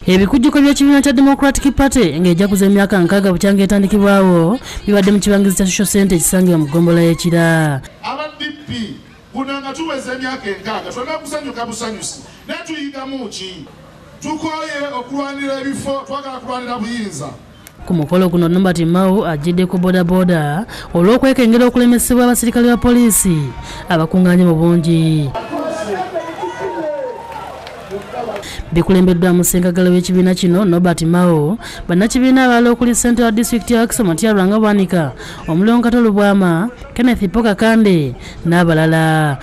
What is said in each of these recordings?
Ebikujjuko by'ekibiina kya Democratic Party ng'ejaguza emyaka 6 bukyanga etandikibwawo bibadde mu kibangizi kya social center ekisangibwa mu ggombolola y'Ekira. AbaDP kunanga tuweza emyaka 6 twagala kusanyuka busanyusi naye tuyigamu ki tukoye okulwanira ebifo twagala kulwanira buyinza. Ku mukolo guno Nobert Mao ajjidde ku bodaboda olw'okwekengera okulemesebwa abasirikale ba poliisi abakungaanye mu bungi. Bikulembeddwa musengagalo w'ekibiina kino Nobert Mao, bannakibiina abalala okuli Central District ya Akisa Matya Lwanga Bwanika, Omulongo Katolo Bwama, Kenneth Poka Kande n'abalala.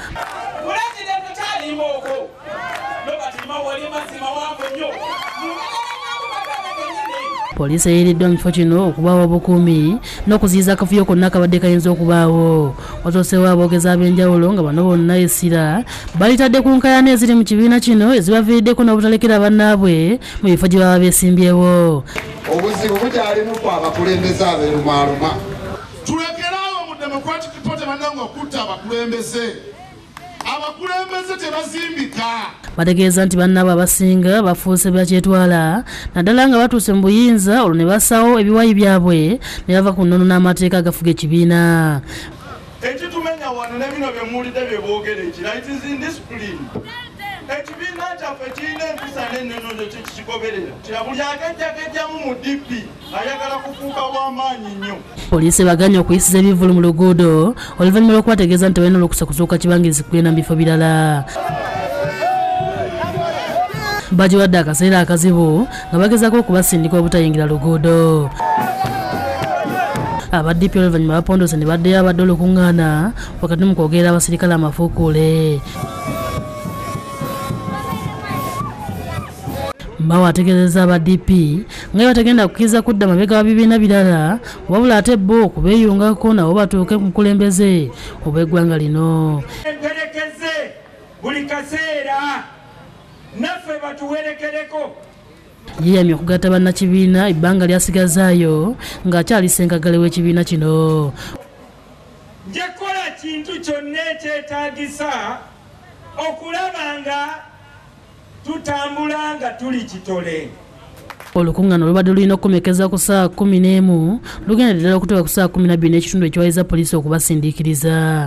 Poliisi eyiiriddwa mu kifo kino okubaawo obukuumi n'okuziyiza akafuyo konna akabadde kayinza okubaawo. Watuusewo aboogezi ab'enjawulo nga bano bonna essira balitadde ku nkaayana eziri mu kibiina kino ezibaviiriddeko n'obutalekera bannaabwe mu bifo gye baba beesimbyewo. Obuzibu bukyalimu ku abakulembeze abeerumaaluma. Tulekeraawo mu Democratic Party bannange okutta abakulembeze. Abakulembeze tebazimbika. Bategeeza nti bannaabwe abasinga bafuuse bakyetwala naddala nga batuuse mu buyinza olwo ne bassawo ebiwayi byabwe ne bava ku nnono n'amateeka agafuga ekibiina. Ekitumenya wano ne bino bye muwulidde bye boogera ekira it is indiscipline. Ekibiina kyaffe kirina empisa n'ennono kyekikigoberera kira buli akejjakejjamu mu DP ayagala kufuuka bw'amaanyi nnyo. Poliisi baganye okuyisiza ebivvulu mu luguudo oluvannyuma lw'okubategeeza nti balina olukusa kuzuuka kibangirizi kugenda mu bifo birala. Bagiwadde akaseera akazibu nga bagezaako okubasindika obutayingira luguudo. AbaDP oluvannyuma bapondose ne baddeyo abadde olukuŋŋaana wakati mu kwogerera abasirikale amafuukuule. Mao ategeezezza AbaDP nga batagenda kukkiriza kudda mabega wa bibiina birala wabula ate bo okubeeyungako nabo batuuke mu kulembeze obw'eggwanga lino. Twerekeze buli kaseera naffe batuwerekereko. Yeeyamye okugatta bannakibiina ebbanga lyasigazaayo ng'akyali ssenkagale w'ekibiina kino. Nje kukola kintu kyonna ekyetaagisa okulaba nga tutambula nga tuli kitole. Olukuŋŋaana olubadde lulina okukomekeza ku ssaawa 11 lugenda ddala okutuuka ku ssaawa 12 n'ekitundu ekiwaliza poliisi okubasindiikiriza.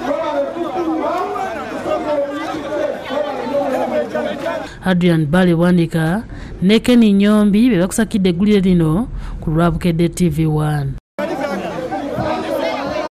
Adrian Bale Bwanika ne Kenny Nyombi be bakusakidde eggulire lino ku Lwabukedde TV1.